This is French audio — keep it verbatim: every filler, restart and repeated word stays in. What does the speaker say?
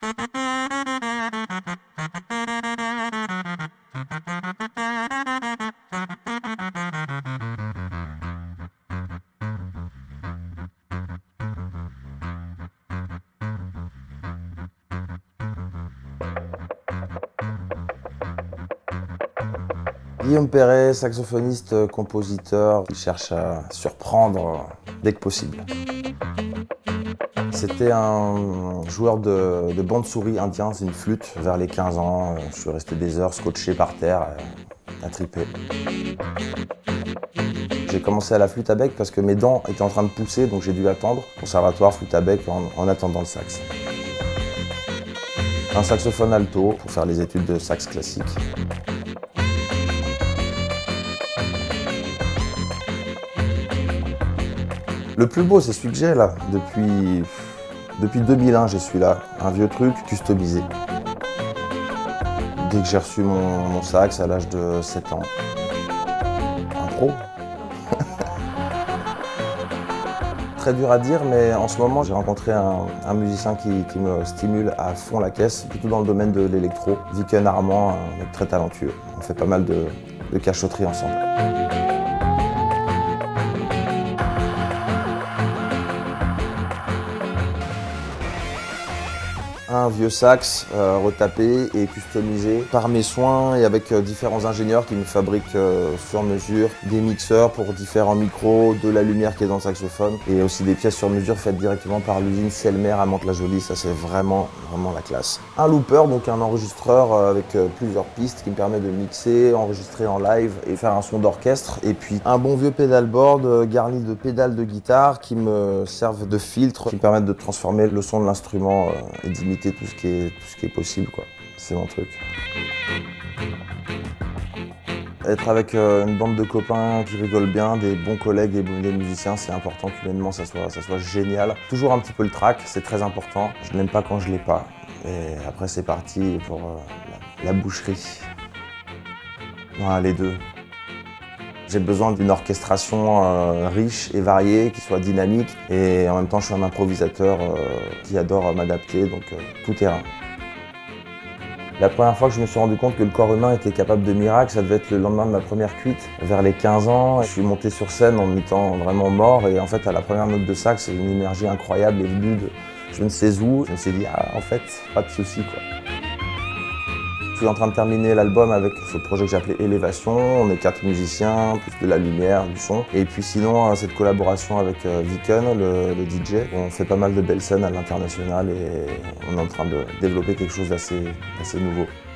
Guillaume Perret, saxophoniste, compositeur, qui cherche à surprendre dès que possible. C'était un joueur de, de bande-souris indien, c'est une flûte. Vers les quinze ans, je suis resté des heures scotché par terre, à triper. J'ai commencé à la flûte à bec parce que mes dents étaient en train de pousser, donc j'ai dû attendre. Conservatoire, flûte à bec, en, en attendant le sax. Un saxophone alto pour faire les études de sax classique. Le plus beau, c'est celui que j'ai là. Depuis, depuis deux mille un, j'ai celui-là. Un vieux truc customisé. Dès que j'ai reçu mon, mon sax à l'âge de sept ans. Un pro. Très dur à dire, mais en ce moment, j'ai rencontré un, un musicien qui, qui me stimule à fond la caisse, plutôt dans le domaine de l'électro. Viken Armand, un mec très talentueux. On fait pas mal de, de cachotterie ensemble. Un vieux sax euh, retapé et customisé par mes soins et avec euh, différents ingénieurs qui me fabriquent euh, sur mesure des mixeurs pour différents micros, de la lumière qui est dans le saxophone et aussi des pièces sur mesure faites directement par l'usine Selmer à Mantes-la-Jolie. Ça, c'est vraiment, vraiment la classe. Un looper, donc un enregistreur euh, avec euh, plusieurs pistes qui me permet de mixer, enregistrer en live et faire un son d'orchestre. Et puis un bon vieux pedalboard euh, garni de pédales de guitare qui me servent de filtre, qui me permettent de transformer le son de l'instrument euh, et d'imiter tout ce qui est, tout ce qui est possible, quoi. C'est mon truc. Être avec euh, une bande de copains qui rigolent bien, des bons collègues et des musiciens, c'est important qu'humainement ça soit, ça soit génial. Toujours un petit peu le trac, c'est très important. Je n'aime pas quand je l'ai pas. Et après c'est parti pour euh, la, la boucherie. Ouais, les deux. J'ai besoin d'une orchestration euh, riche et variée, qui soit dynamique. Et en même temps, je suis un improvisateur euh, qui adore euh, m'adapter, donc euh, tout terrain. La première fois que je me suis rendu compte que le corps humain était capable de miracles, ça devait être le lendemain de ma première cuite. Vers les quinze ans, je suis monté sur scène en étant vraiment mort. Et en fait, à la première note de sax, une énergie incroyable est venue de je ne sais où. Je me suis dit, ah, en fait, pas de souci, quoi. Je suis en train de terminer l'album avec ce projet que j'ai appelé Élévation. On est quatre musiciens, plus de la lumière, du son. Et puis sinon, cette collaboration avec Viken, le, le D J. On fait pas mal de belles scènes à l'international et on est en train de développer quelque chose d'assez, d'assez nouveau.